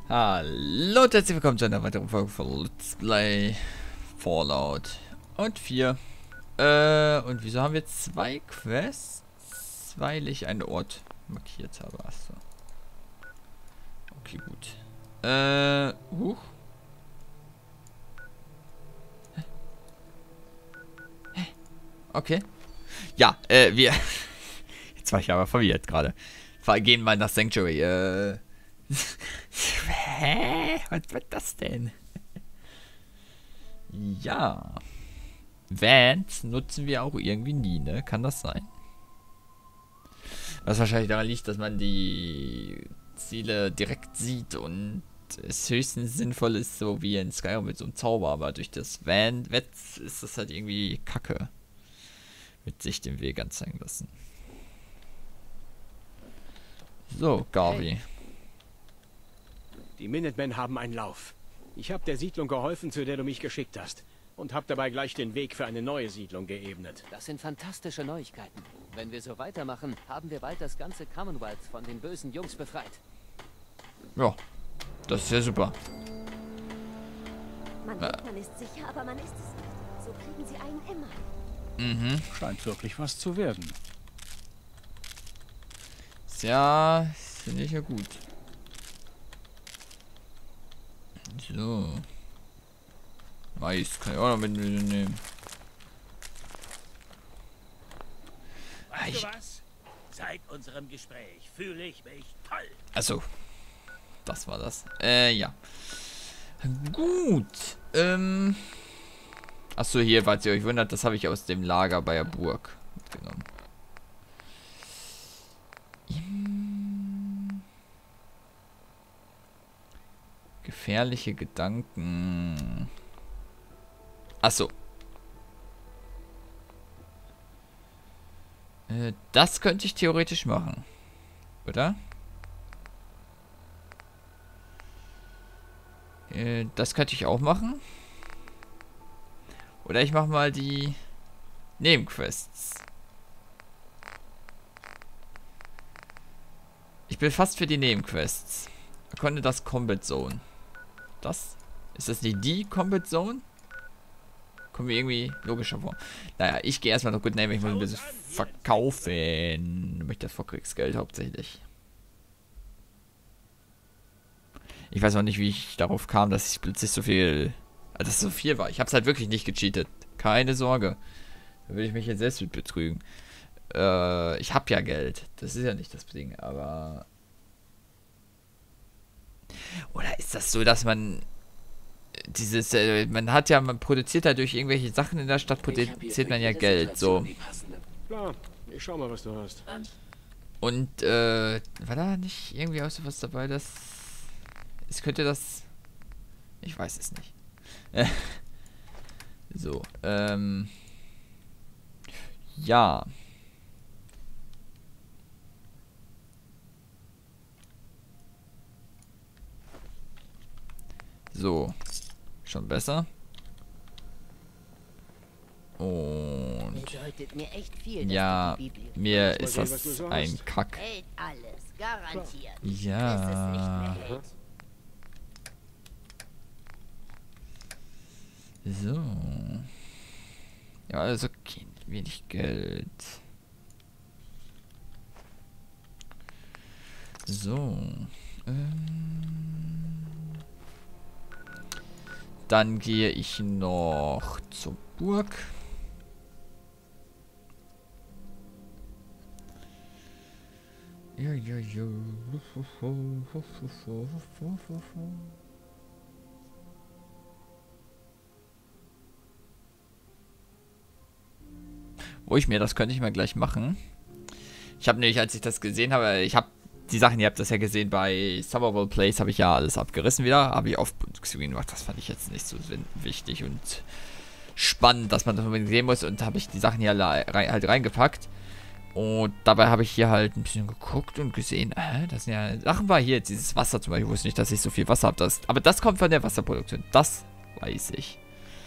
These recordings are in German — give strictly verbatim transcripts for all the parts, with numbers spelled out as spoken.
Hallo und herzlich willkommen zu einer weiteren Folge von Let's Play Fallout und vier. Äh, und wieso haben wir zwei Quests? Weil ich einen Ort markiert habe. Achso. Okay, gut. Äh, huch. Hä? Hä? Okay. Ja, äh, wir... Jetzt war ich aber verwirrt gerade. Gehen mal nach Sanctuary, äh... Hä? Was wird das denn? Ja. Vans nutzen wir auch irgendwie nie, ne? Kann das sein? Was wahrscheinlich daran liegt, dass man die Ziele direkt sieht und es höchstens sinnvoll ist, so wie in Skyrim mit so einem Zauber, aber durch das Van-Wetz ist das halt irgendwie kacke. Mit sich den Weg anzeigen lassen. So, Garvey. Hey. Die Minutemen haben einen Lauf. Ich habe der Siedlung geholfen, zu der du mich geschickt hast. Und habe dabei gleich den Weg für eine neue Siedlung geebnet. Das sind fantastische Neuigkeiten. Wenn wir so weitermachen, haben wir bald das ganze Commonwealth von den bösen Jungs befreit. Ja, das ist ja super. Man denkt, man ist sicher, aber man ist es nicht. So kriegen sie einen immer. Mhm. Scheint wirklich was zu werden. Ja, finde ich ja gut. So. Mais kann ich auch noch mitnehmen. Weißt du was? Seit unserem Gespräch fühle ich mich toll. Also, das war das. Äh, ja. Gut. Ähm. Achso, hier, falls ihr euch wundert, das habe ich aus dem Lager bei der Burg mitgenommen. Gefährliche Gedanken. Achso. Äh, das könnte ich theoretisch machen. Oder? Äh, das könnte ich auch machen. Oder ich mache mal die Nebenquests. Ich bin fast für die Nebenquests. Konnte das Combat Zone. Das? Ist das nicht die Combat Zone? Kommt mir irgendwie logischer vor. Naja, ich gehe erstmal noch gut nehmen. Ich muss ein bisschen verkaufen. Ich möchte das Vorkriegsgeld hauptsächlich. Ich weiß auch nicht, wie ich darauf kam, dass ich plötzlich so viel... Also, dass es so viel war. Ich habe es halt wirklich nicht gecheatet. Keine Sorge. Da würde ich mich jetzt selbst mit betrügen. Äh, ich habe ja Geld. Das ist ja nicht das Ding, aber... Oder ist das so, dass man dieses, äh, man hat ja, man produziert ja durch irgendwelche Sachen in der Stadt, produziert man ja Geld, so. Klar, ich schau mal, was du hast. Und, äh, war da nicht irgendwie auch so was dabei, dass, es könnte das, ich weiß es nicht. So, ähm, ja. So, schon besser. Und Bedeutet mir echt viel, ja, dass du die Bibel mir ist Mal sehen, was du das so ein hast. Kack. hält alles, garantiert. Ja. Bis es nicht mehr hält. So. Ja, also okay, wenig Geld. So. Ähm. Dann gehe ich noch zur Burg. Ja, ja, ja. Wo ich mir, das könnte ich mal gleich machen. Ich habe nämlich, als ich das gesehen habe, ich habe die Sachen, ihr habt das ja gesehen, bei Summerville Place habe ich ja alles abgerissen wieder. Habe ich auf Screen gemacht. Das fand ich jetzt nicht so wichtig und spannend, dass man das unbedingt sehen muss. Und habe ich die Sachen hier halt reingepackt. Und dabei habe ich hier halt ein bisschen geguckt und gesehen, äh, das sind ja Sachen bei hier, dieses Wasser zum Beispiel. Ich wusste nicht, dass ich so viel Wasser habe. Das, aber das kommt von der Wasserproduktion. Das weiß ich.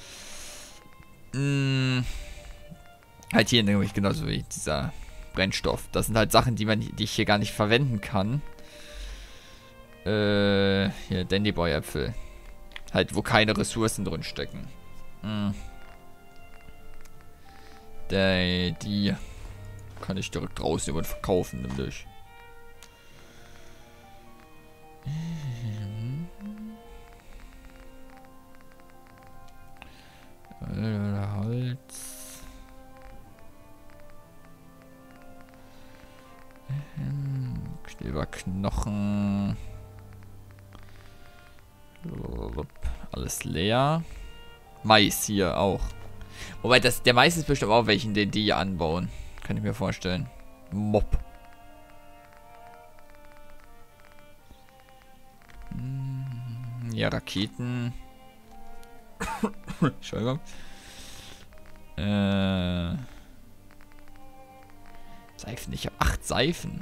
Hm. Halt hier nämlich genauso wie dieser Brennstoff. Das sind halt Sachen, die man, die ich hier gar nicht verwenden kann. Äh, Äh, hier, Dandyboy-Äpfel. Halt, wo keine Ressourcen drin stecken. Hm. Der, die kann ich direkt draußen über verkaufen, nämlich. Holz. Kleberknochen. Alles leer. Mais hier auch. Wobei, das, der Mais ist bestimmt auch welchen, den die hier anbauen. Kann ich mir vorstellen. Mob. Hm, ja, Raketen. Entschuldigung. Äh. Seifen. Ich habe acht Seifen.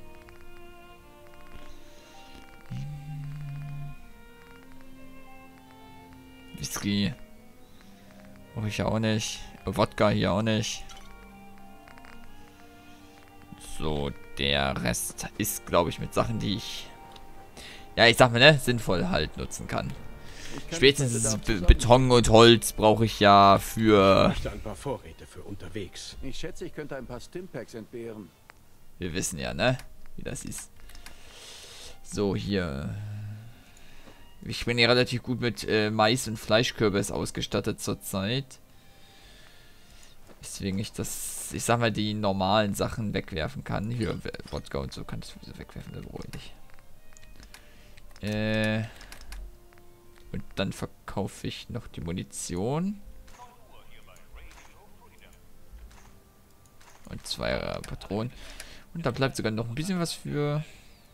Whisky. Brauche ich ja auch nicht. Wodka hier auch nicht. So, der Rest ist, glaube ich, mit Sachen, die ich... Ja, ich sag mal, ne? Sinnvoll halt nutzen kann. Spätestens Be Beton und Holz brauche ich ja für... Ich möchte ein paar Vorräte für unterwegs. Ich schätze, ich könnte ein paar Stimpaks entbehren. Wir wissen ja, ne? Wie das ist. So, hier... Ich bin hier relativ gut mit äh, Mais und Fleischkürbis ausgestattet zurzeit. Deswegen ich das, ich sag mal, die normalen Sachen wegwerfen kann. Hier, Wodka und so kann ich sowieso wegwerfen, das brauche ich nicht. Äh, und dann verkaufe ich noch die Munition. Und zwei äh, Patronen. Und da bleibt sogar noch ein bisschen was für...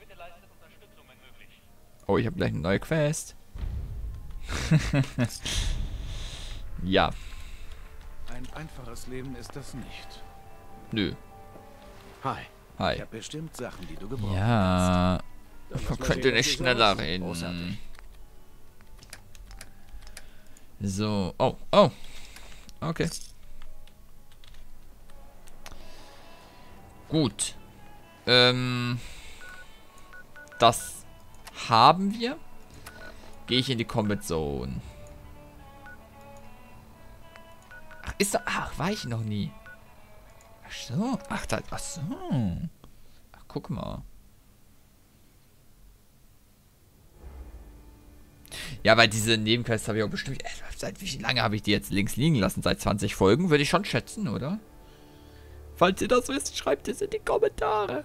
Oh, ich habe gleich eine neue Quest. Ja. Ein einfaches Leben ist das nicht. Nö. Hi. Hi. Ich habe bestimmt Sachen, die du gebrauchen Ja. Dann Man lass mal könnte sehen, was nicht hier so schneller aussieht. reden. Großartig. So. Oh, oh. Okay. Gut. Ähm. Das haben wir. Gehe ich in die Combat Zone. Ach, ist da. Ach, war ich noch nie. Ach so. Ach, da. Ach so. Ach, guck mal. Ja, weil diese Nebenquests habe ich auch bestimmt. Äh, seit wie lange habe ich die jetzt links liegen lassen? Seit zwanzig Folgen? Würde ich schon schätzen, oder? Falls ihr das wisst, schreibt es in die Kommentare.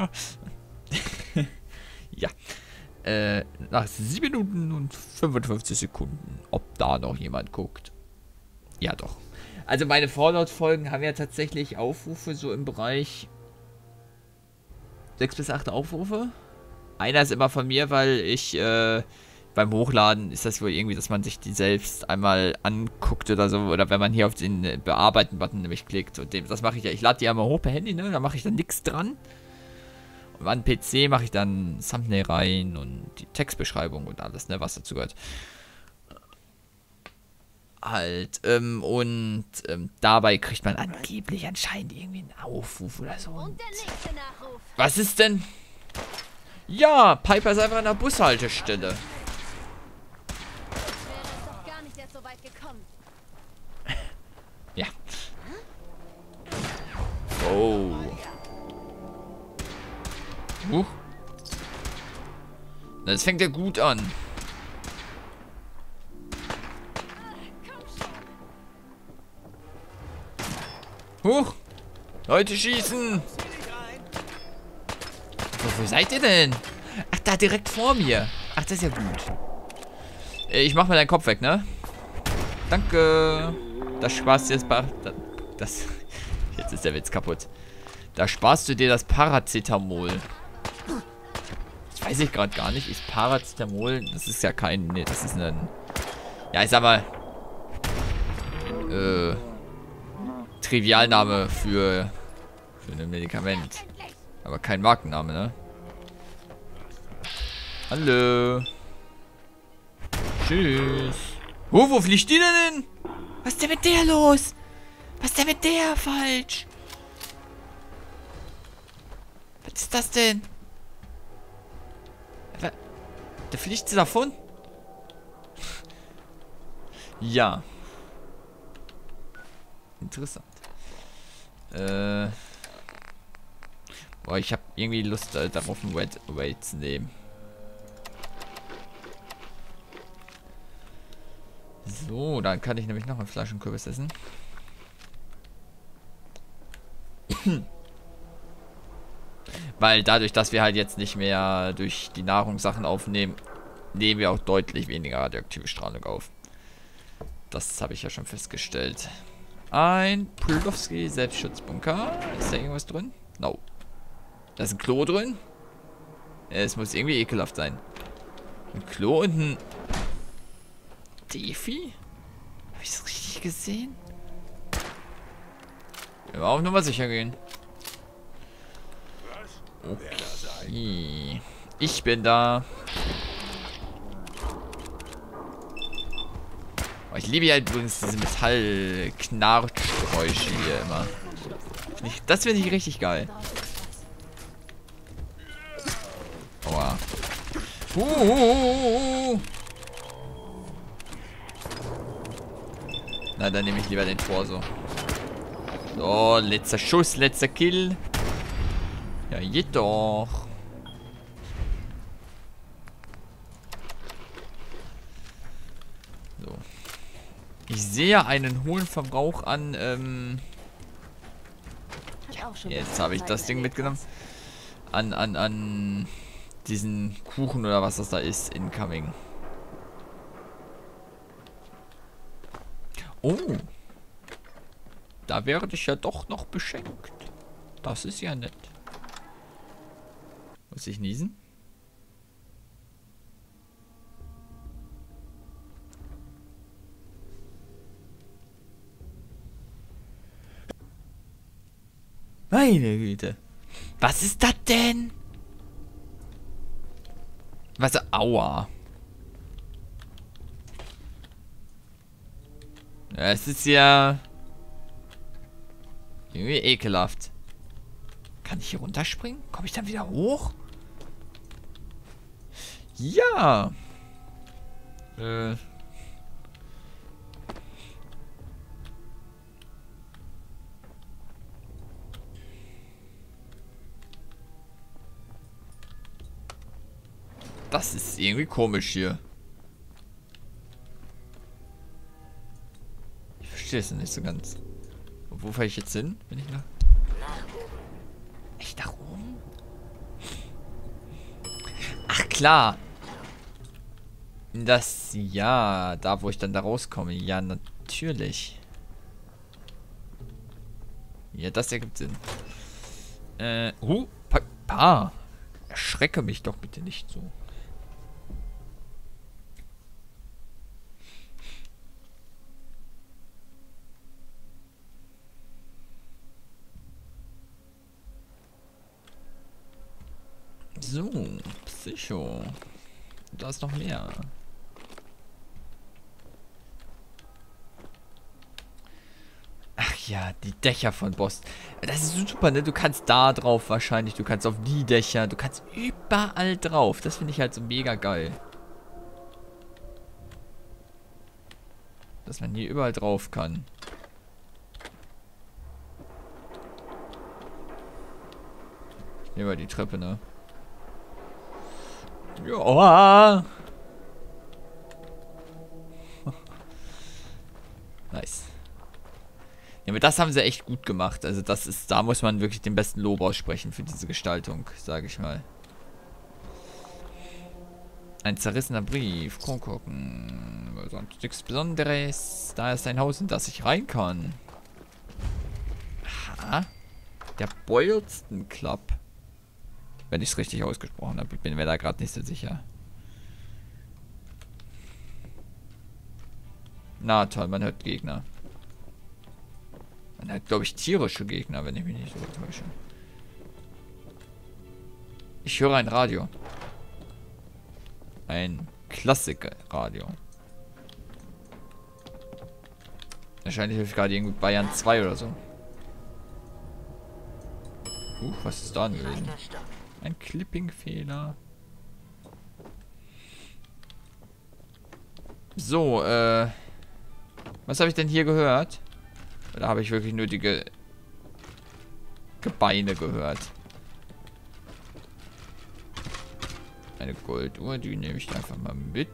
Ja. Äh, nach sieben Minuten und fünfundfünfzig Sekunden. Ob da noch jemand guckt. Ja, doch. Also meine Fallout-Folgen haben ja tatsächlich Aufrufe so im Bereich sechs bis acht Aufrufe. Einer ist immer von mir, weil ich äh, beim Hochladen ist das wohl irgendwie, dass man sich die selbst einmal anguckt oder so. Oder wenn man hier auf den Bearbeiten-Button nämlich klickt. Und dem, das mache ich ja. Ich lade die einmal hoch per Handy, ne? Da mache ich dann nichts dran. Und an P C mache ich dann Thumbnail rein und die Textbeschreibung und alles, ne? Was dazu gehört. Halt, ähm, und ähm, dabei kriegt man angeblich anscheinend irgendwie einen Aufruf oder so. Und der nächste Nachruf. Was ist denn? Ja, Piper ist einfach an der Bushaltestelle. Wäre es doch gar nicht erst so weit gekommen. Ja. Oh. Huch. Das fängt ja gut an. Huch. Leute schießen. Wo, wo seid ihr denn? Ach, da direkt vor mir. Ach, das ist ja gut. Ich mach mal deinen Kopf weg, ne? Danke. Das sparst du jetzt bei... Das... Jetzt ist der Witz kaputt. Da sparst du dir das Paracetamol. Das weiß ich gerade gar nicht. Ist Paracetamol... Das ist ja kein... Nee, das ist ein... Ja, ich sag mal... Äh... Trivialname für... Für ein Medikament. Aber kein Markenname, ne? Hallo. Tschüss. Oh, wo fliegt die denn hin? Was ist denn mit der los? Was ist denn mit der falsch? Was ist das denn? Der fliegt sie davon? Ja. Interessant. Äh. Boah, ich habe irgendwie Lust äh, darauf, einen Wait, Wait zu nehmen. So, dann kann ich nämlich noch einen Flaschenkürbis essen. Weil dadurch, dass wir halt jetzt nicht mehr durch die Nahrungssachen aufnehmen, nehmen wir auch deutlich weniger radioaktive Strahlung auf. Das habe ich ja schon festgestellt. Ein Pulowski Selbstschutzbunker. Ist da irgendwas drin? No. Da ist ein Klo drin. Es muss irgendwie ekelhaft sein. Ein Klo und ein Defi? Habe ich das richtig gesehen? Wir wollen auf Nummer sicher gehen. Okay. Ich bin da. Oh, ich liebe ja übrigens diese Metall-Knarrgeräusche hier immer. Das finde ich richtig geil. Aua. Uh. Na, dann nehme ich lieber den Torso. So, letzter Schuss, letzter Kill. Ja, geht doch. So. Ich sehe einen hohen Verbrauch an, ähm... Ja, jetzt habe ich das Ding mitgenommen. An, an, an diesen Kuchen oder was das da ist, incoming. Oh. Da werde ich ja doch noch beschenkt. Das ist ja nett. Muss ich niesen? Meine Güte. Was ist das denn? Was? Aua. Es ist ja irgendwie ekelhaft. Kann ich hier runterspringen? Komme ich dann wieder hoch? Ja. Äh. Das ist irgendwie komisch hier. Ich verstehe es nicht so ganz. Wo fahre ich jetzt hin? Wenn ich nach... Echt nach oben? Ach klar. Das, ja, da wo ich dann da rauskomme. Ja, natürlich. Ja, das ergibt Sinn. Äh, uh, pa, pa. Erschrecke mich doch bitte nicht so. So, Psycho. Da ist noch mehr. Ach ja, die Dächer von Boston. Das ist super, ne? Du kannst da drauf wahrscheinlich, du kannst auf die Dächer, du kannst überall drauf. Das finde ich halt so mega geil. Dass man hier überall drauf kann. Ich nehme mal die Treppe, ne? Ja. Nice. Ja, aber das haben sie echt gut gemacht. Also das ist, da muss man wirklich den besten Lob aussprechen für diese Gestaltung, sage ich mal. Ein zerrissener Brief. Gucken. Sonst nichts Besonderes. Da ist ein Haus, in das ich rein kann. Aha. Der Boylston Club. Wenn ich es richtig ausgesprochen habe. Ich bin mir da gerade nicht so sicher. Na toll, man hört Gegner. Man hört, glaube ich, tierische Gegner, wenn ich mich nicht so täusche. Ich höre ein Radio. Ein Klassik-Radio. Wahrscheinlich hilft gerade irgendwie Bayern zwei oder so. Uh, was ist da gewesen? Ein Clipping-Fehler. So, äh... was habe ich denn hier gehört? Oder habe ich wirklich nur die Ge Gebeine gehört? Eine Golduhr, die nehme ich einfach mal mit.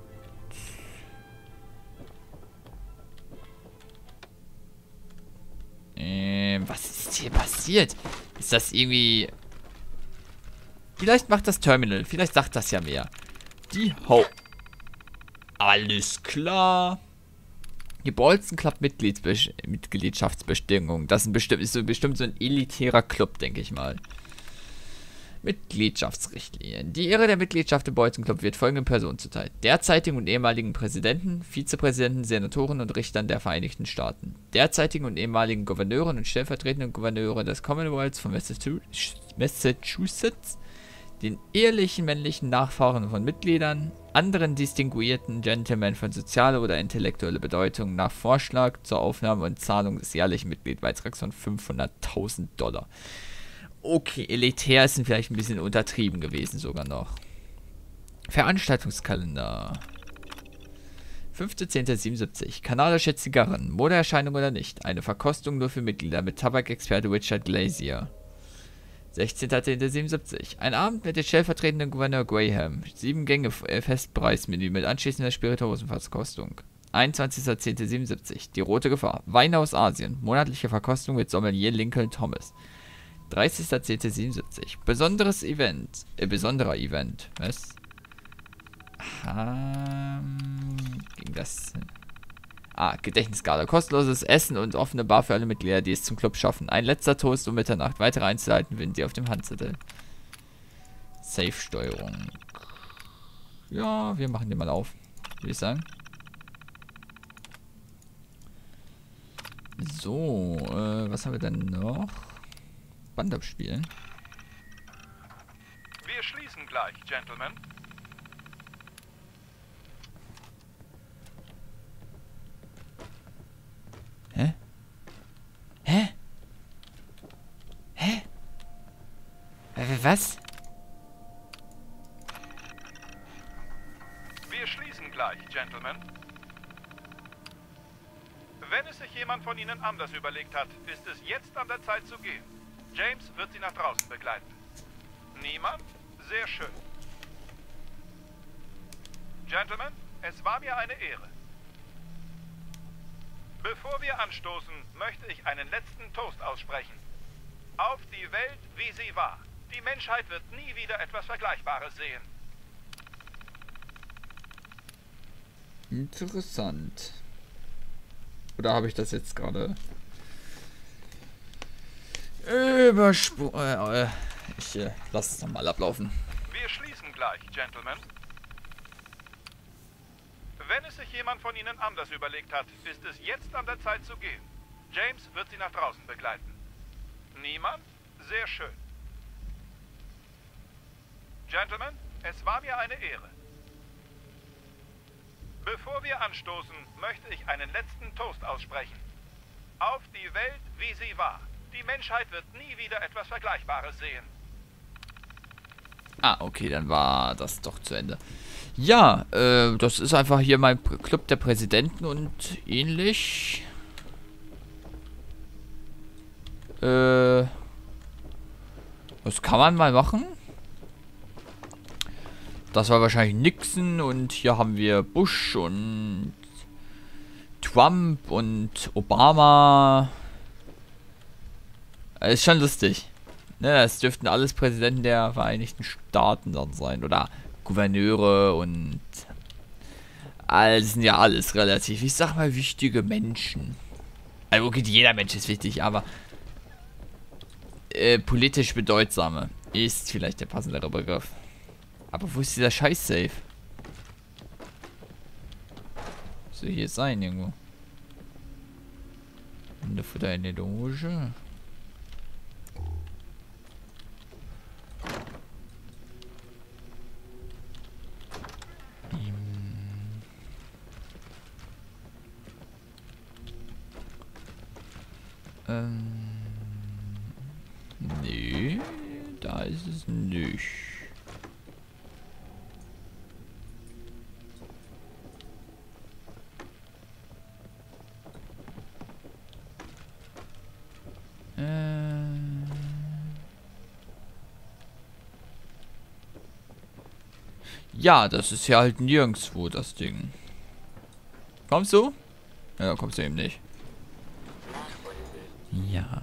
Ähm, was ist hier passiert? Ist das irgendwie... Vielleicht macht das Terminal. Vielleicht sagt das ja mehr. Die Ho... Alles klar. Die Bolton Club Mitgliedsbe Mitgliedschaftsbestimmung. Das ist, ein bestimmt, ist so bestimmt so ein elitärer Club, denke ich mal. Mitgliedschaftsrichtlinien. Die Ehre der Mitgliedschaft im Bolton Club wird folgenden Personen zuteil: derzeitigen und ehemaligen Präsidenten, Vizepräsidenten, Senatoren und Richtern der Vereinigten Staaten, derzeitigen und ehemaligen Gouverneuren und stellvertretenden Gouverneure des Commonwealths von Massachusetts, den ehelichen männlichen Nachfahren von Mitgliedern, anderen distinguierten Gentlemen von sozialer oder intellektueller Bedeutung nach Vorschlag zur Aufnahme und Zahlung des jährlichen Mitgliedsbeitrags von fünfhunderttausend Dollar. Okay, elitär ist vielleicht ein bisschen untertrieben gewesen sogar noch. Veranstaltungskalender. fünfter zehnter siebenundsiebzig. Kanadische Zigarren. Modeerscheinung oder nicht. Eine Verkostung nur für Mitglieder mit Tabakexperte Richard Glazier. sechzehnter zehnter siebenundsiebzig. Ein Abend mit dem stellvertretenden Gouverneur Graham. Sieben Gänge Festpreismenü mit anschließender Spirituosenverkostung. einundzwanzigster zehnter siebenundsiebzig. Die rote Gefahr. Weine aus Asien. Monatliche Verkostung mit Sommelier Lincoln Thomas. dreißigster zehnter siebenundsiebzig. Besonderes Event. Äh, besonderer Event. Was? Ähm, ging das... Ah, Gedächtnisgala. Kostenloses Essen und offene Bar für alle Mitglieder, die es zum Club schaffen. Ein letzter Toast um Mitternacht. Weitere Einzelheiten finden Sie auf dem Handzettel. Safe-Steuerung. Ja, wir machen den mal auf. Würde ich sagen. So, äh, was haben wir denn noch? Band abspielen. Wir schließen gleich, Gentlemen. Hä? Hä? Hä? Was? Wir schließen gleich, Gentlemen. Wenn es sich jemand von Ihnen anders überlegt hat, ist es jetzt an der Zeit zu gehen. James wird Sie nach draußen begleiten. Niemand? Sehr schön. Gentlemen, es war mir eine Ehre. Bevor wir anstoßen, möchte ich einen letzten Toast aussprechen. Auf die Welt, wie sie war. Die Menschheit wird nie wieder etwas Vergleichbares sehen. Interessant. Oder habe ich das jetzt gerade übersprungen? Äh, äh, ich äh, lasse es nochmal ablaufen. Wir schließen gleich, Gentlemen. Wenn es sich jemand von Ihnen anders überlegt hat, ist es jetzt an der Zeit zu gehen. James wird Sie nach draußen begleiten. Niemand? Sehr schön. Gentlemen, es war mir eine Ehre. Bevor wir anstoßen, möchte ich einen letzten Toast aussprechen. Auf die Welt, wie sie war. Die Menschheit wird nie wieder etwas Vergleichbares sehen. Ah, okay, dann war das doch zu Ende. Ja, äh, das ist einfach hier mein Club der Präsidenten und ähnlich. Äh, was kann man mal machen? Das war wahrscheinlich Nixon und hier haben wir Bush und Trump und Obama. Das ist schon lustig. Ne, das dürften alles Präsidenten der Vereinigten Staaten dann sein. Oder Gouverneure und... Das sind ja alles relativ, ich sag mal, wichtige Menschen. Also okay, jeder Mensch ist wichtig, aber... Äh, politisch bedeutsame ist vielleicht der passendere Begriff. Aber wo ist dieser Scheiß-Safe? Soll hier sein irgendwo? Hundefutter in der Loge. Ähm. Nee, da ist es nicht. Ja, das ist ja halt nirgendwo das Ding. Kommst du? Ja, kommst du eben nicht. Ja.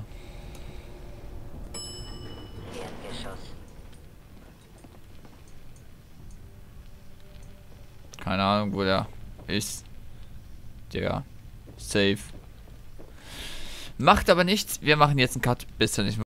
Keine Ahnung, wo der ist. Digga. Safe. Macht aber nichts. Wir machen jetzt einen Cut. Bis zum nächsten Mal.